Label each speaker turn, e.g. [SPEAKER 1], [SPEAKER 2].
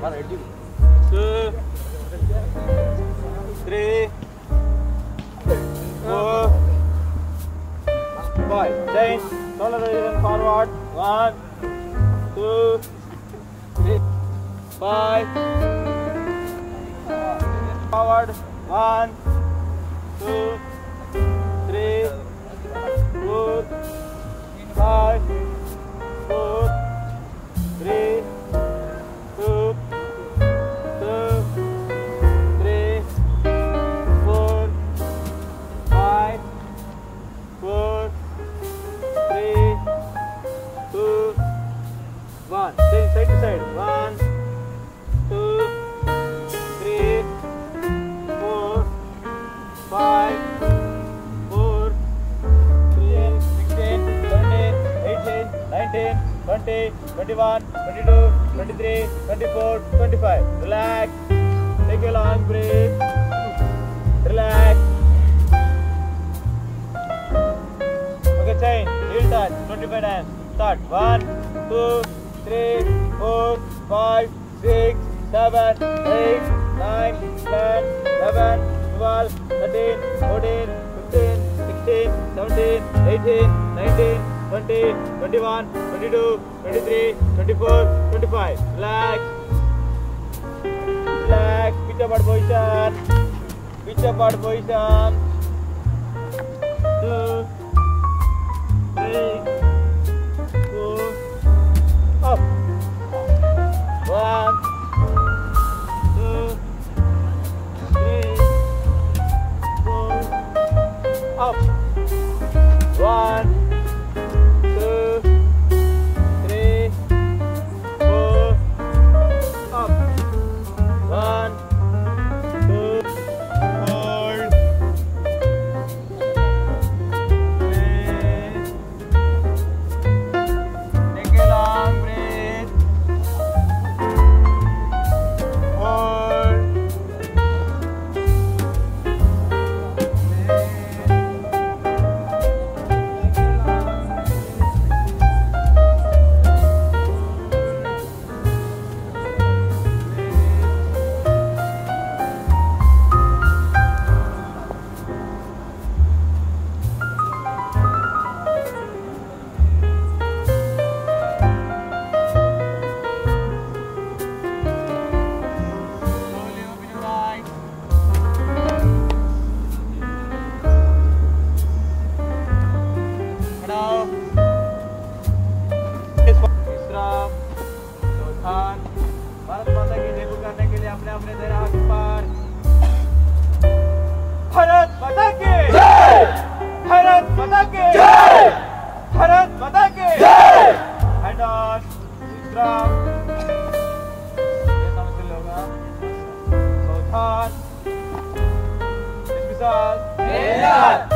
[SPEAKER 1] 2, 3, 4, 5. Change. Shoulder rotation forward. 1, 2, 3, 5. Forward. 1, 2, 3, 4, 5, 4, 3, 2, 3, 4, 5, 4, 3, 2, 1. Change side to side. 1, 2, 3, 4, 5, 4, 3, 16, 17, 18, 19, 20, 21, 22, 23, 24, 25. Relax. Take a long breath. Relax. Okay, change. Heel touch. 25 times. Start. 1, 2, 3, 4, 5, 6, 7, 8, 9, 10, 11, 12, 13, 14, 15, 16, 17, 18, 19, 20, 21, 22, 23, 24, 25. Relax. Relax. Pitch upward position. Pitch upward position. 2, 3, 4, up. 1, 2, 3, 4, up. 1, 2, 3, 4, up. 1, 2, hold. Breathe. Take a long breath. Hold. Slowly open your eyes. Now, विश्राम, ध्यान, भारत माता की जय करने के लिए अपने अपने देह हाथ पर। भारत माता की जय! भारत माता की जय! भारत माता की जय! Hand on, विश्राम। ये समझ लोगा। ध्यान, विशाल,